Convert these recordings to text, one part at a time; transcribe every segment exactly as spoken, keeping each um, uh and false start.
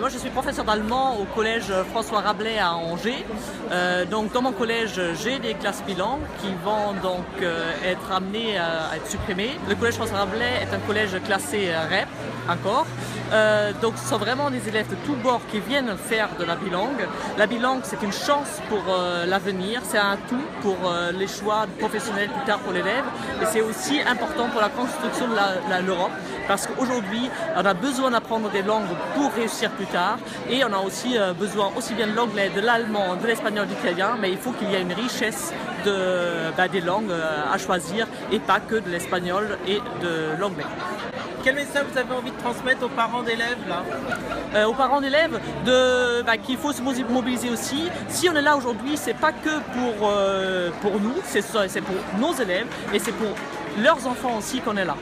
moi je suis professeur d'allemand au collège François Rabelais à Angers. Euh, donc dans mon collège j'ai des classes bilingues qui vont donc euh, être amenées à, à être supprimées. Le collège François Rabelais est un collège classé R E P encore. Euh, donc ce sont vraiment des élèves de tous bords qui viennent faire de la bilangue. La bilangue c'est une chance pour euh, l'avenir, c'est un tout pour euh, les choix professionnels plus tard pour l'élève et c'est aussi important pour la construction de l'Europe parce qu'aujourd'hui on a besoin d'apprendre des langues pour réussir plus tard et on a aussi euh, besoin aussi bien de l'anglais, de l'allemand, de l'espagnol, de l'italien, mais il faut qu'il y ait une richesse de, bah, des langues euh, à choisir et pas que de l'espagnol et de l'anglais. Quel message vous avez envie de transmettre aux parents d'élèves là euh, Aux parents d'élèves bah, qu'il faut se mobiliser aussi. Si on est là aujourd'hui, c'est pas que pour, euh, pour nous, c'est pour nos élèves et c'est pour leurs enfants aussi qu'on est là.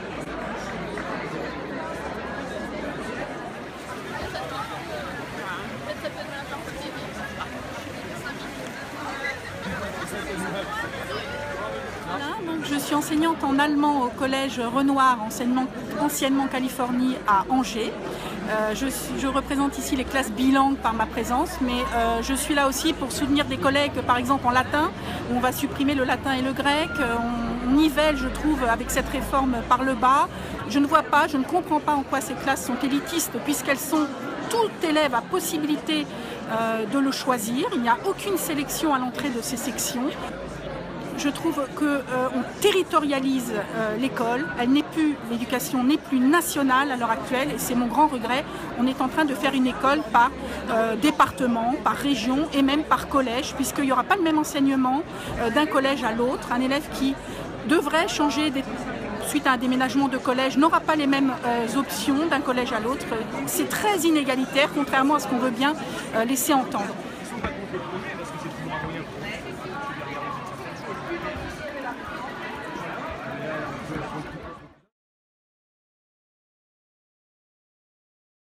Donc je suis enseignante en allemand au collège Renoir, anciennement, anciennement Californie à Angers. Euh, je, je représente ici les classes bilingues par ma présence, mais euh, je suis là aussi pour soutenir des collègues, par exemple en latin, où on va supprimer le latin et le grec. On, on nivelle, je trouve, avec cette réforme par le bas. Je ne vois pas, je ne comprends pas en quoi ces classes sont élitistes, puisqu'elles sont tout élève a possibilité euh, de le choisir. Il n'y a aucune sélection à l'entrée de ces sections. Je trouve qu'on euh, territorialise euh, l'école, elle n'est plus, l'éducation n'est plus nationale à l'heure actuelle et c'est mon grand regret. On est en train de faire une école par euh, département, par région et même par collège, puisqu'il n'y aura pas le même enseignement euh, d'un collège à l'autre. Un élève qui devrait changer des... suite à un déménagement de collège n'aura pas les mêmes euh, options d'un collège à l'autre. C'est très inégalitaire, contrairement à ce qu'on veut bien euh, laisser entendre. Thank you.